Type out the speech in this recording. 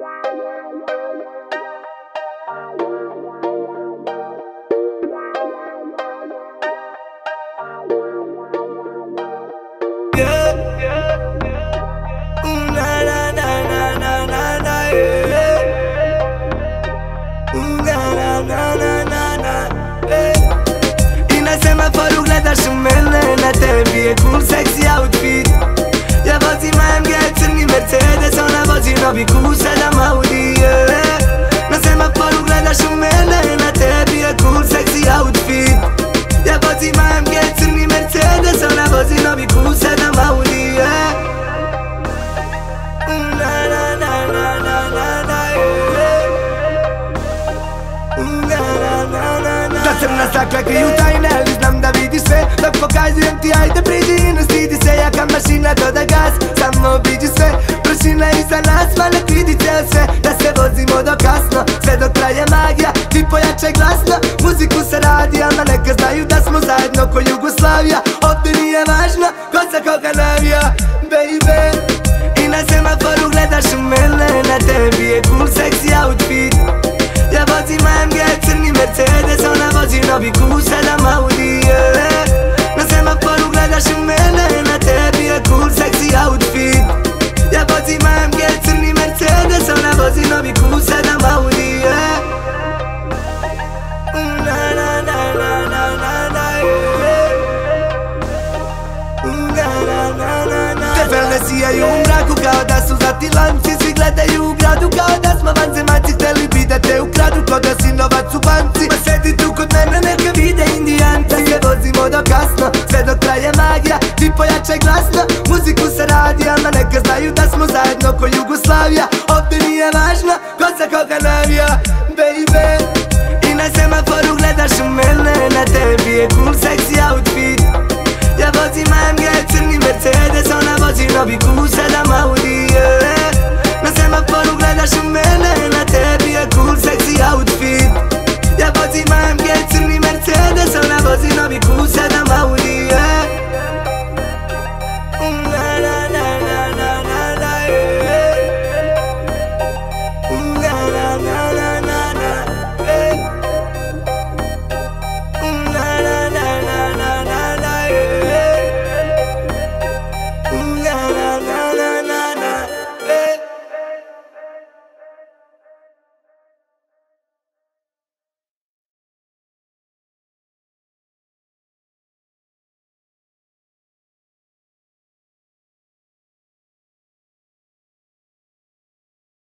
Cool sexy outfit یه بازی من گترنی مرتدس آنه بازی نبی کوسه مودی مثل من فاروق نداشون مله نتبیه cool sexy outfit یه بازی من گترنی مرتدس آنه بازی نبی کوسه مودی Crna stakla kajuta i ne znam da vidiš sve Dok pokazujem ti ajde priđi i ne stidi se Jaka mašina doda gas, samo vidi sve Prašina iza nas, ma nek vidi ceo sve Da se vozimo do kasno, sve dok traje magija Ti pojačaj glasno, muziku se radi Ama neka znaju da smo zajedno ko Jugoslavija Ovdje nije važno ko za koga navija, baby I na semaforu gledaš u mene Na tebi je cool sexy outfit Ja vozim AMG crni Mercedes Ona vozi novi Q7 Audi Na semaforu gledaš u mene Na tebi je cool sexy outfit Ja vozim AMG crni Mercedes Ona vozi novi Q7 Audi Tefele sijaju u mraku kao da su zlati lanci Svi gledaju u gradu kao da smo vanzemaljci Hteli bi da te ukradu ko da si novac u banci Pa sedi tu kod mene neka vide indijanca Se vozimo do kasno, sve dok traje magija Ti pojačaj glasno, muziku se radi Ama neka znaju da smo zajedno ko Jugoslavija Ovdje nije važno ko za koga navija, baby I na semaforu gledaš u mene Na tebi je cool sexy outfit Ja vozim AMG crni Mercedes Ona vozi novi Q7 Audi Na semaforu gledaš u mene Na tebi je cool sexy outfit Ja vozim AMG crni Mercedes Ona vozi novi Q7 Audi